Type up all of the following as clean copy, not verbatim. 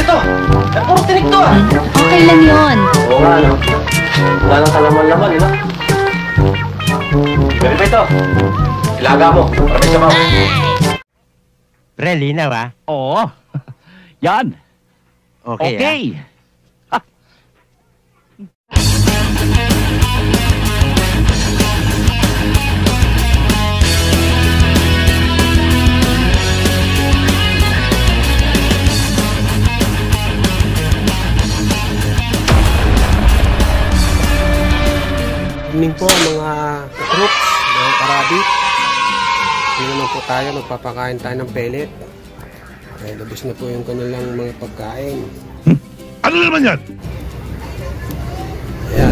ito. Puro tinik to ah. Okay lang yun. Oo nga, no? Wala nang kalaman-laman, no? Pwede pa ito. Ilaga mo. Para may sabaw. Pre, linaw ah. Oo. Yan. Okay. Okay. Evening po mga troops ng Arabic. Hindi naman po tayo, magpapakain tayo ng pellet. Ay, labos na po yung kanilang mga pagkain. Ano naman yan? Ayan.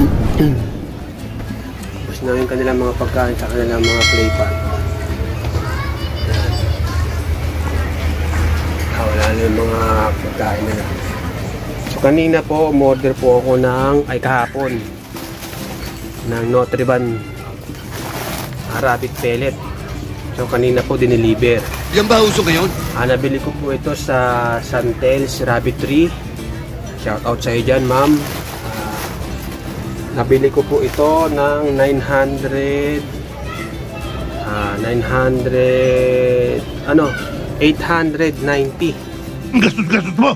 Labos na yung kanilang mga pagkain sa kanilang mga playpan. Wala na yung mga pagkain nila. So kanina po, umorder po ako kahapon ng Nutriban Arabic pellet. So kanina po dineliver. Yan ba uso ngayon? Nabili ko po ito sa Santel's Rabbit Tree. Shout out sa iyo dyan, ma'am. Nabili ko po ito ng 890. Gastos mo!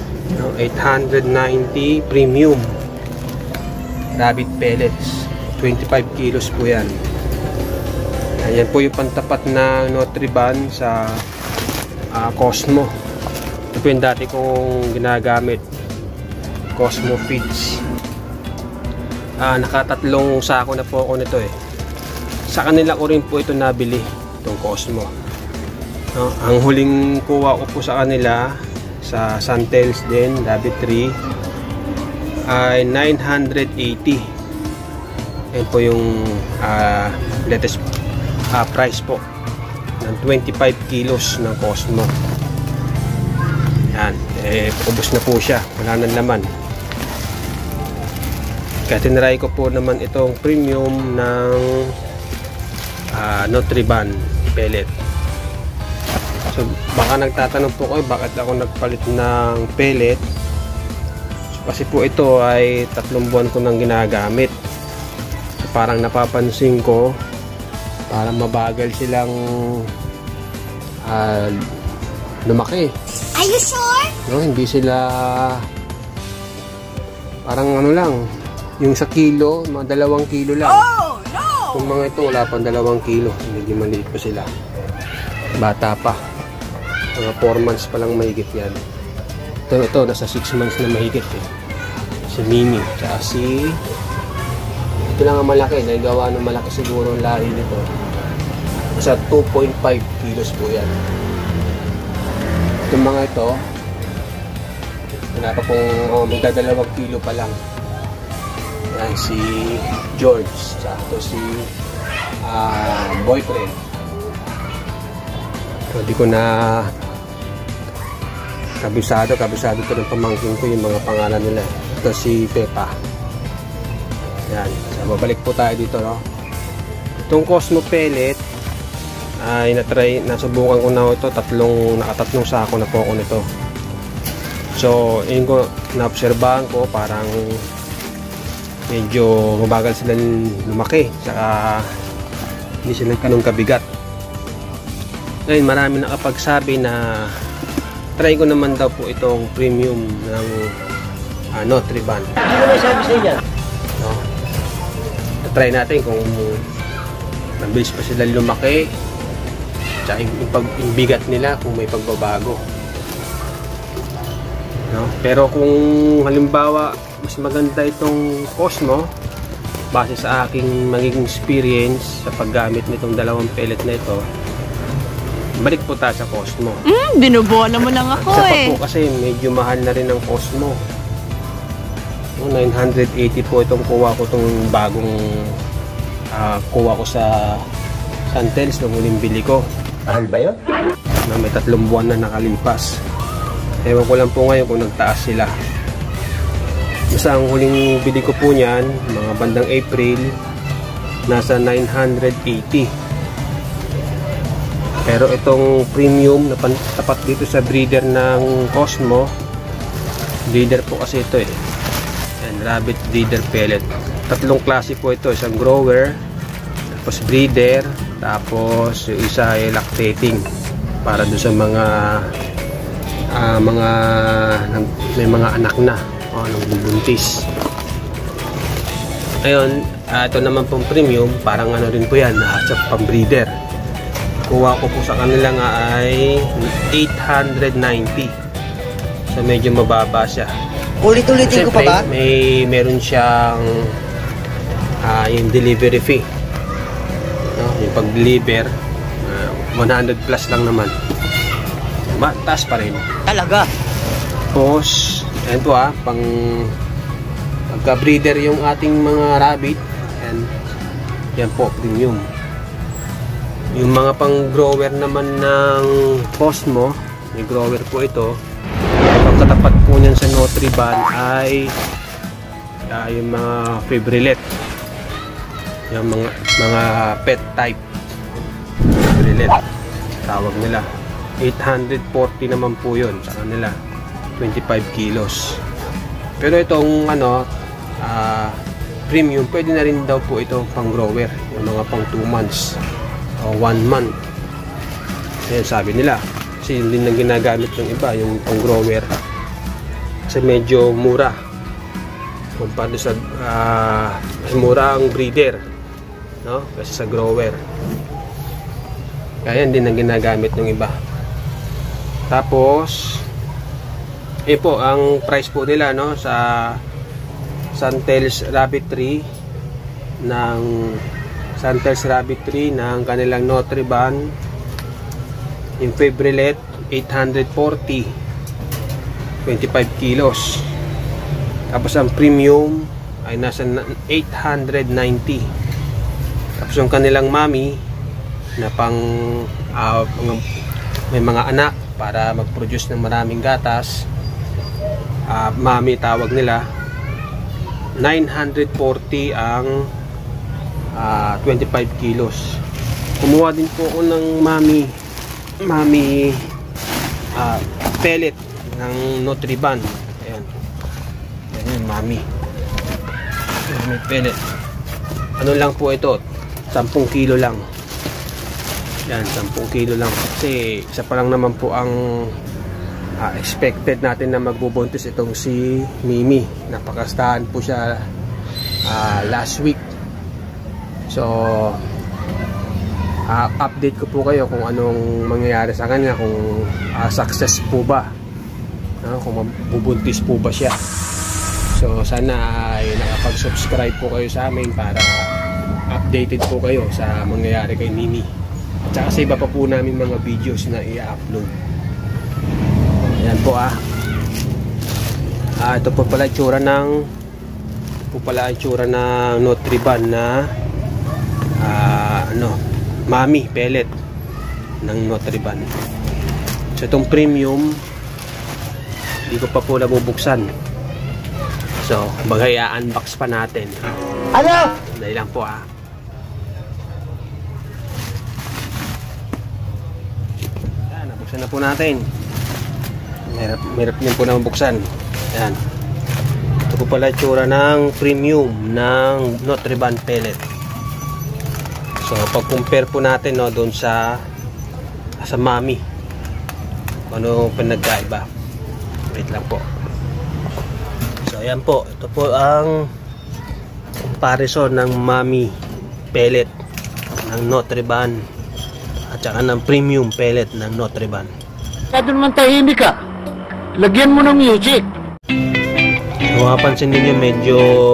890 premium rabbit pellets. 25 kilos po yan. Ayan po yung pantapat na Nutriban sa Cosmo. Ito po yung dati kong ginagamit, Cosmo Feeds. Nakatatlong sako na po ako nito eh. Sa kanila ko rin po ito nabili, itong Cosmo. Ang huling kuha ko po sa kanila sa Santel's din, Rabbit Tree, ay 980. Ayan po yung latest price po ng 25 kilos ng Cosmo. Yan, ubos na po siya, wala nang laman. Kaya tinry ko po naman itong premium ng Nutriban pellet. So baka nagtatanong po kayo bakit ako nagpalit ng pellet. So, kasi po ito ay 3 buwan ko nang ginagamit. So, parang napapansin ko parang mabagal silang lumaki. Are you sure? No, hindi sila parang ano lang, yung sa kilo, mga 2 kilo lang. Oh, no! Kung mga ito, wala pang 2 kilo. Hindi maliit pa sila. Bata pa. Mga 4 months pa lang mahigit yan. Ito, nasa 6 months na mahigit eh. Si Mini. Tsaka si... Ito lang ang malaki. Naigawa ng malaki siguro ang lahi nito. Nasa 2.5 kilos po yan. Itong mga ito, wala pa pong magda 2 kilo pa lang. Yan si George. Tsaka ito si boyfriend. Hindi ko na kabisado ito ng pamangkin ko yung mga pangalan nila. Ito si Pepa. Yan. So, babalik po tayo dito, no? Itong Cosmo pellet ay nasubukan ko na ito. Nakatatlong sako na po ako nito. So, yun ko, naobserbahan ko parang medyo mabagal sila lumaki. Saka hindi sila ganun kabigat. Ngayon, marami nakapagsabi na try ko naman daw po itong premium ng Nutriban. Ano may sabi sa inyo? No? Try natin kung mabilis pa sila lumaki, tsaka yung bigat nila kung may pagbabago. No? Pero kung halimbawa mas maganda itong Cosmo, base sa aking magiging experience sa paggamit nitong 2 pellet na ito, balik po tayo sa Cosmo. Binubola mo lang ako Sa po kasi medyo mahal na rin ang Cosmo. 980 po itong kuha ko, itong bagong kuha ko sa Santel's nung huling bili ko. Mahal ba yun? Na may 3 buwan na nakalipas. Ewan ko lang po ngayon kung nagtaas sila. Basta ang huling bili ko po niyan, mga bandang April, nasa 980. Pero itong premium na tapat dito sa breeder ng Cosmo breeder po kasi ito eh. Yan, rabbit breeder pellet. Tatlong klase po ito, isang grower, tapos breeder, tapos yung isa ay lactating para doon sa mga may mga anak na o nang bubuntis. Ayun, ito naman pong premium, parang ano rin po yan, sa pang-breeder. Kuha ko po sa kanila nga ay 890. So medyo mababa siya. Ulit-ulitin ko pa ba? Meron siyang yung delivery fee. No, yung pag-deliver 100 plus lang naman. Taas pa rin. Talaga? Tapos, ayan po pagka-breeder yung ating mga rabbit, yan po, premium. Yung mga pang-grower naman ng Cosmo, may grower po ito, pagkatapat po niyan sa Nutriban ay yung mga Fibrilette, yung mga pet type Fibrilette tawag nila. 840 naman po yun sa kanila, 25 kilos. Pero itong premium, pwede na rin daw po ito pang grower, yung mga pang 2 months o 1 month. Ayan, sabi nila kasi hindi na ginagamit yung iba, yung pang grower, kasi medyo mura kumpara sa mura ang breeder, no? Kasi sa grower, kaya hindi na ginagamit ng iba. Tapos po ang price po nila, no, sa Santel's Rabbitry ng kanilang Nutriban, yung Fibrilette 840, 25 kilos. Tapos ang premium ay nasa 890. Tapos yung kanilang Mami na pang may mga anak para mag-produce ng maraming gatas, Mami tawag nila, 940 ang 25 kilos. Kumuha din po ako ng Mami pellet ng Nutriban. Ayan, ayan, Mami pellet. Ano lang po ito, 10 kilo lang. Yan, 10 kilo lang. Kasi isa pa lang naman po ang expected natin na magbubuntis itong si Mimi. Napakastahan po siya last week. So update ko po kayo kung anong mangyayari sa kanya, kung success po ba, kung mabubuntis po ba siya. So sana ay nakapag-subscribe po kayo sa amin para updated po kayo sa mangyayari kay Mimi. At saka sa iba pa po namin mga videos na i-upload. Ayan po ito po pala itsura ng Nutriban na Mami pellet ng Nutriban. So itong premium hindi ko pa po nabubuksan. So mag-i-unbox pa natin. Ano? Dahil lang po Nabuksan na po natin. Merap din po na mabuksan. Ayan. Ito po pala itsura ng premium ng Nutriban pellet. So pag-compare po natin, no, doon sa Mami, ano pinagkaiba. Wait lang po. So ayan po, ito po ang comparison ng Mami pellet ng Nutriban at saka ng premium pellet ng Nutriban. Kado naman tahimik ka. Lagyan mo ng music. Kung mapapansin ninyo, medyo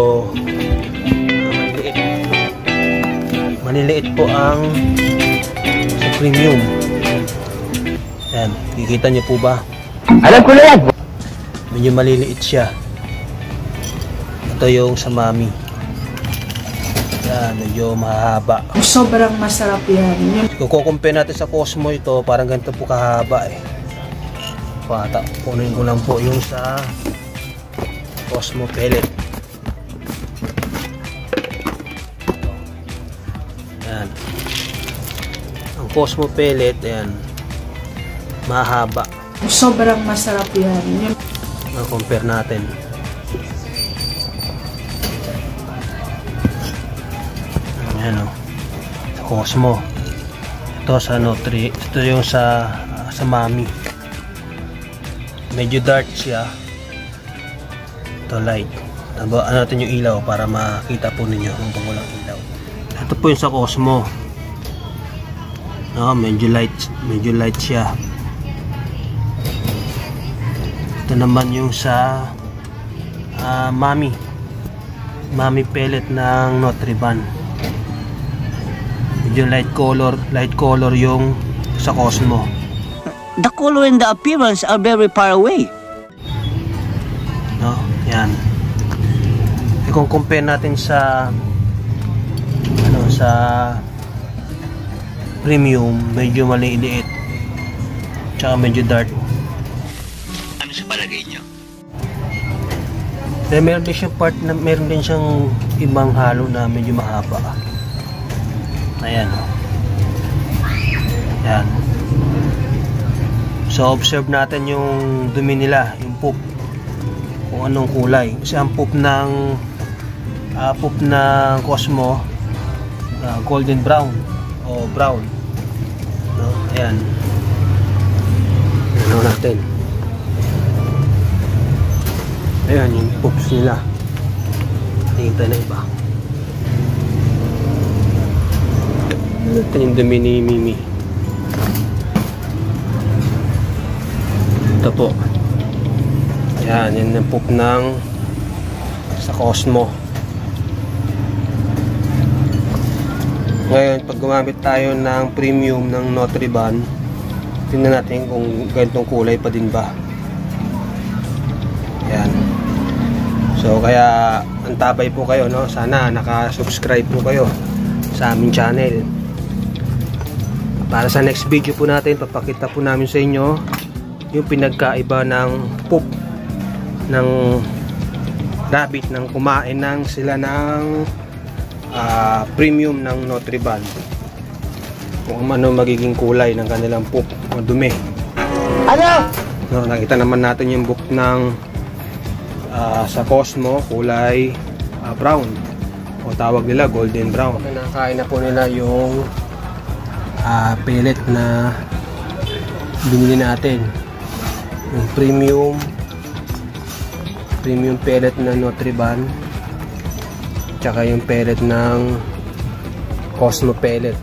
maliliit po ang sa premium. Ayan, kikita nyo po ba? Alam ko na yan. Medyo maliliit siya. Ito yung sa Mami. Ayan, medyo mahaba. Sobrang masarap yan. Kung kukumpare natin sa Cosmo, ito parang ganito po kahaba eh. Kunin ko lang po yung sa Cosmo pellet. Ayan. Ang Cosmo pellet, ayan, mahaba. Sobrang masarap yan. compare natin. Ayan o. Cosmo. Ito sa Notri. Ito yung sa Mami. Medyo dark siya. Ito light. Tabaan natin yung ilaw para makita po ninyo kung walang ilaw. Ito po yung sa Cosmo. No, medyo light siya. Ito naman yung sa Mami pellet ng Notriban. Medyo light color yung sa Cosmo. The color and the appearance are very far away. No, yan. Kung compare natin sa sa premium, medyo maliit tsaka medyo dark. Ano sa palagay niyo? Pero meron din siyang part na meron din siyang ibang halo na medyo mahaba. Ayan. Yan. So observe natin yung dumi nila, yung poop. Kung anong kulay. Kasi ang poop ng Cosmo golden brown o brown. No? Ayan. Ano natin. Ayan yung poops nila. Tingin tayo na iba. Ito yung dumi ni Mimi. Ito po. Ayan, yan yung poop ng sa Cosmo. Ngayon, pag gumamit tayo ng premium ng Notriban, tingnan natin kung ganitong kulay pa din ba. Ayan. So, kaya antabay po kayo, no? Sana naka-subscribe po kayo sa aming channel. Para sa next video po natin, papakita po namin sa inyo yung pinagkaiba ng poop ng rabbit nang kumain ng sila ng premium ng Notriban. Kung ano magiging kulay ng kanilang poop o dumi. Ano? No, nakita naman natin yung poop ng sa Cosmo, kulay brown o tawag nila golden brown. Kinakain na po nila yung pellet na binili natin, yung premium pellet na Notriban, tsaka yung pellet ng Cosmo pellet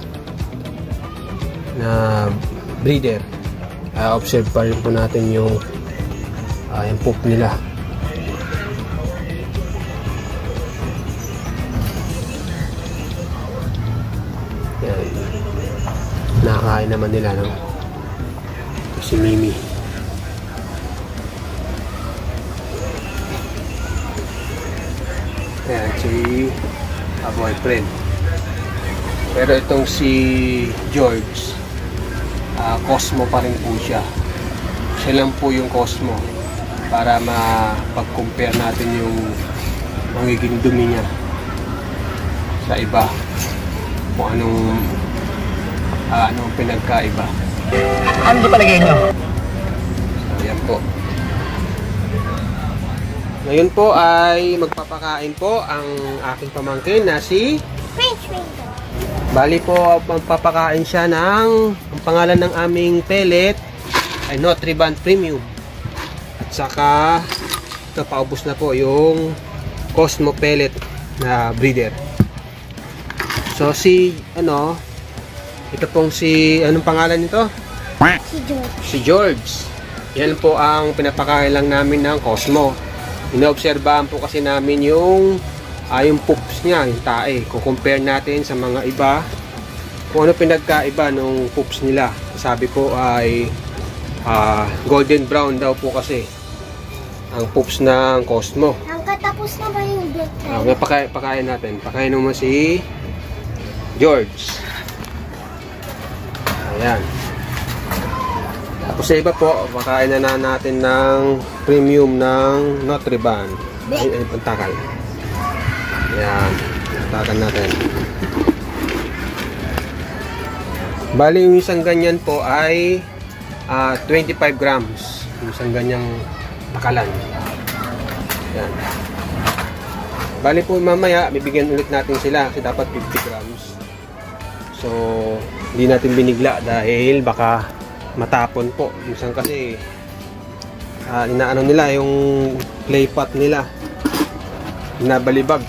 na breeder. Observe pa rin po natin yung poop nila. Yan. Nakakain naman nila, no? Ito si Mimi. Ayan, si boyfriend. Pero itong si George, Cosmo pa rin po siya. Siya lang po yung Cosmo para mapag-compare natin yung magiging dumi niya sa iba. Kung anong pinagkaiba. Ano sa palagay niyo? So, yan po. Ngayon po ay magpapakain po ang aking pamangkin na si Bali po, magpapakain siya ng ang pangalan ng aming pellet ay Notriban Premium. At saka ito, paubos na po yung Cosmo pellet na breeder. So ito pong anong pangalan nito? Si George. Yan po ang pinapakain lang namin ng Cosmo. Inoobserbahan po kasi namin yung poops niya, yung tae. Kukompare natin sa mga iba kung ano pinagkaiba nung poops nila. Sabi po ay golden brown daw po kasi ang poops ng Cosmo. Nakatapos na ba yung bedtime? Pakain natin. Pakain naman si George. Ayan. Tapos sa iba po, pakain na natin ng premium ng Notriban. Ay, pantakal. Ayan. Pantakal natin. Bali, yung isang ganyan po ay 25 grams. Yung isang ganyang takalan. Yan. Bali po mamaya, bibigyan ulit natin sila kasi dapat 50 grams. So, hindi natin binigla dahil baka matapon po. Minsan kasi, inaano nila yung clay pot nila. Inabalibag.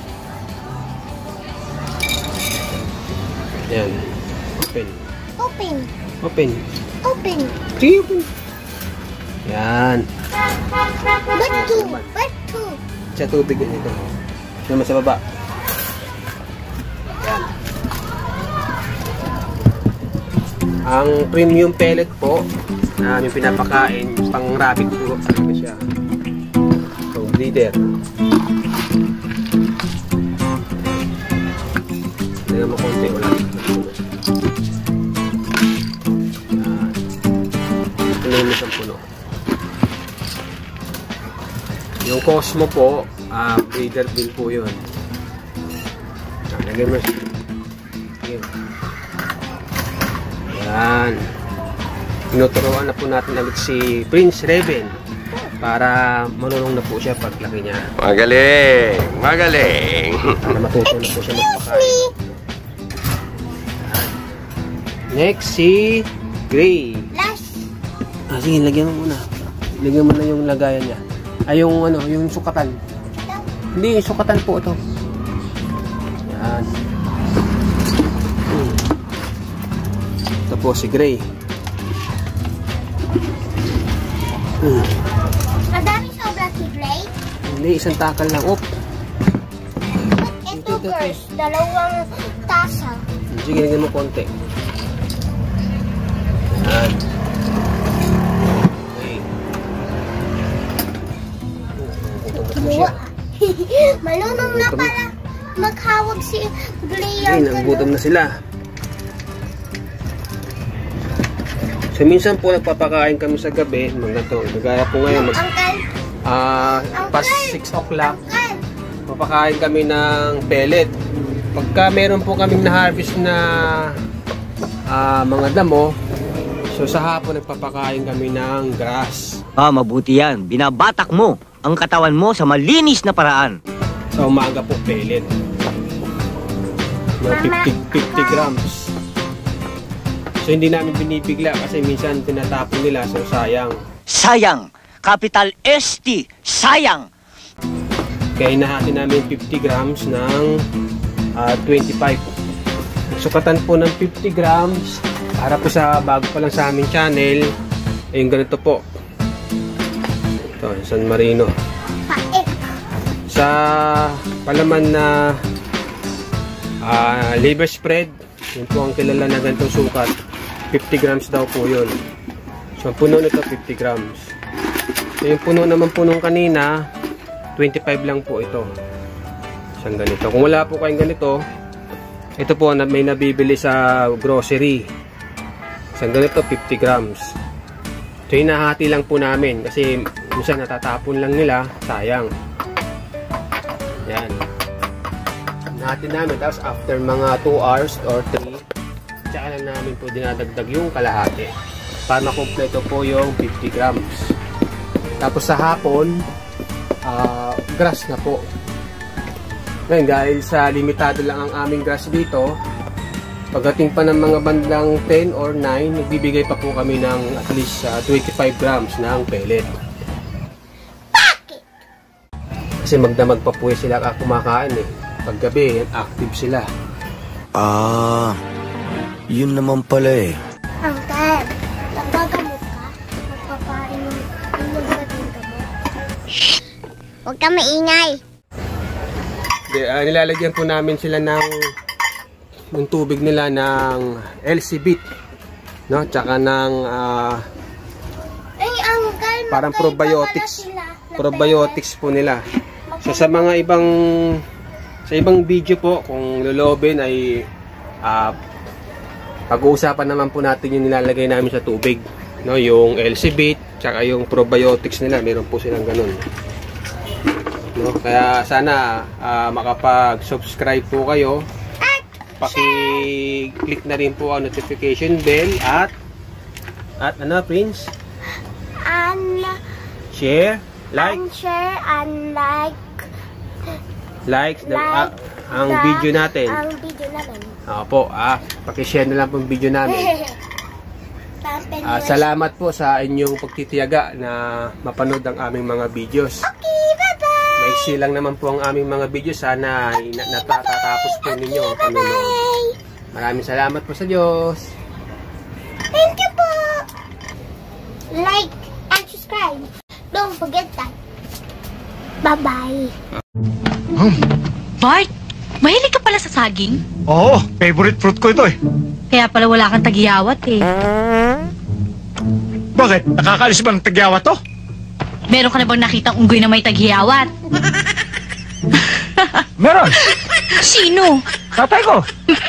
Yan. Open. Open. Open. Open. Sige, open. Yan. Ba't two? Ba't two? Sa tubig yan ito. Naman sa baba. Yan. Ang premium pellet po na aming pinapakain, pang rabbit po talaga siya. So, breeder. Tignan mo konti, wala. Yan. Puno ang puno. Yung Cosmo po, breeder din po yun. Lagyan mo siya. Yan. Tinuturuan na po natin agad si Prince Raven para marunong na po siya paglaki niya. Magaling! Magaling! Para matuto na po siya magpakain. Next, si Gray. Last. Sige, lagyan mo muna. Lagyan mo na yung lagayan niya. Ay, yung ano, yung sukatan. Hindi, yung sukatan po ito. Yan. Ito po si Gray. Madami sobra si Gray. Hindi, isang takal lang. Oop. Ito girls, dalawang tasa. Sige, lagyan mo konti. Yan. Malunong na pala maghawag si Gray. Ay, nagutom na sila. So, minsan po nagpapakain kami sa gabi, mga to. Nagaya po ngayon, past 6 o'clock, papakain kami ng pellet. Pagka meron po kaming na-harvest na mga damo, so sa hapon nagpapakain kami ng grass. Mabuti yan. Binabatak mo ang katawan mo sa malinis na paraan. Sa umaga po, pellet. Mga 50 grams. So, hindi namin binibigla kasi minsan tinatapon nila, so sayang. Sayang. Capital ST. Sayang. Kaya hinahati namin 50 grams ng 25. Sukatan po ng 50 grams para po sa bago pa lang sa aming channel. Yung ganito po. Ito, San Marino. Sa palaman na liver spread, yun po ang kilala na ganitong sukat. 50 grams daw po yun. So, ang puno nito 50 grams. So, yung puno naman po nung kanina, 25 lang po ito. Isang ganito. Kung wala po kayong ganito, ito po may nabibili sa grocery. Isang ganito, 50 grams. So, hinahati lang po namin kasi minsan natatapon lang nila, sayang. Yan. Hinahati namin. Tapos, after mga 2 hours or 3, tsaka lang namin po dinadagdag yung kalahati para makompleto po yung 50 grams. Tapos sa hapon, grass na po. Ngayon, dahil sa limitado lang ang aming grass dito, pagdating pa ng mga bandang 10 or 9, nagbibigay pa po kami ng at least 25 grams ng pellet. Kasi magdamag pa po sila kumakain eh. Paggabi, active sila. Yun naman pala eh. Uncle, nagagamot ka? Magpapain yung magagamot ka mo? Huwag ka maingay. Nilalagyan po namin sila ng tubig nila ng LC-Bit, no? Tsaka ng Uncle, parang probiotics po nila. So sa mga ibang video po, kung lulobin ay pag-uusapan naman po natin yung nilalagay namin sa tubig, no? Yung LC-Bit tsaka yung probiotics nila, meron po silang ganun, no? Kaya sana makapag-subscribe po kayo, paki-click na rin po ang notification bell at ano, Prince? And Share Like, and share, and like ang video natin. Ang video namin. Opo, pakishare na lang po ang video namin. Salamat po sa inyong pagtitiyaga na mapanood ang aming mga videos. Okay, bye-bye! Maiksi lang naman po ang aming mga videos. Sana natatapos po ninyo ang panonood. Maraming salamat po sa Diyos. Thank you po! Like and subscribe. Don't forget that. Bye-bye! Bart, mahilig ka pala sa saging? Oo, favorite fruit ko ito eh. Kaya pala wala kang tagiyawat eh. Bakit? Nakakaalis ba ng tagyawa to? Meron ka na bang nakitang unggoy na may tagiyawat? Meron! Sino? Tatay ko!